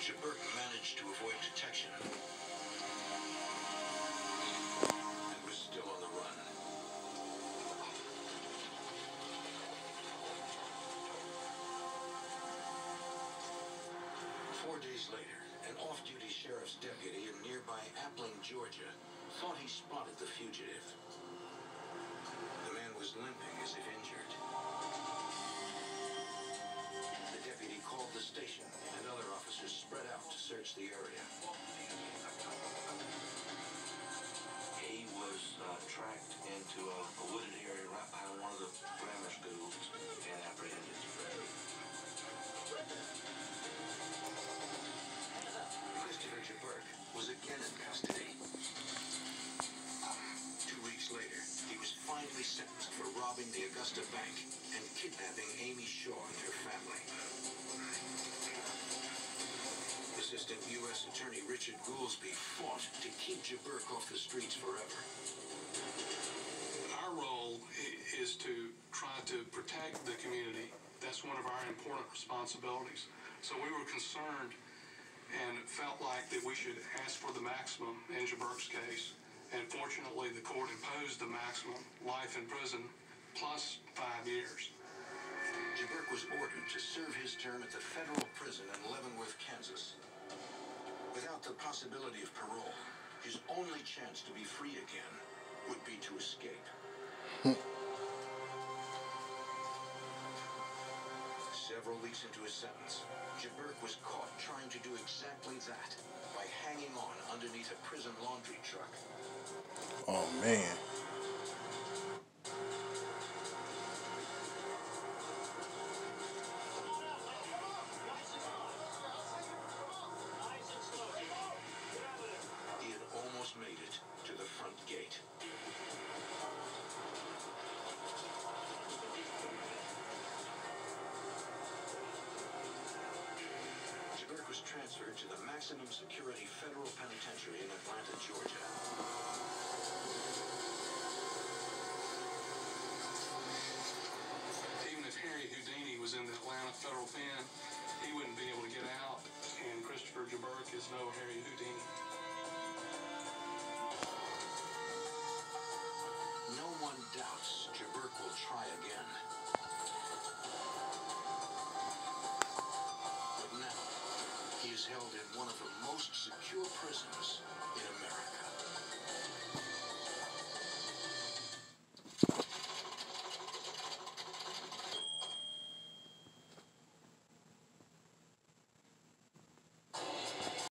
Jeburk managed to avoid detection and was still on the run. Four days later, an off-duty sheriff's deputy in nearby Appling, Georgia, thought he spotted the fugitive. The man was limping as if injured. The deputy called the station, and other officers spread out to search the area. He was tracked into a wooded area right behind one of the grammar schools and apprehended. Jeburk was again in custody. 2 weeks later, he was finally sentenced for robbing the Augusta Bank and kidnapping Amy Shaw and her family. Assistant U.S. Attorney Richard Goolsby fought to keep Jeburk off the streets forever. Our role is to try to protect the community. That's one of our important responsibilities. So we were concerned and felt like that we should ask for the maximum in Jeburk's case. And fortunately, the court imposed the maximum, life in prison, plus 5 years. Jeburk was ordered to serve his term at the federal prison in Leavenworth, Kansas. Without the possibility of parole, his only chance to be free again would be to escape. Several weeks into his sentence, Jeburk was caught trying to do exactly that by hanging on underneath a prison laundry truck. Oh, man. He had almost made it to the front gate. Was transferred to the maximum security federal penitentiary in Atlanta, Georgia. Even if Harry Houdini was in the Atlanta federal pen, he wouldn't be able to get out, and Christopher Jeburk is no Harry Houdini. No one doubts Jeburk will try again. He is held in one of the most secure prisons in America.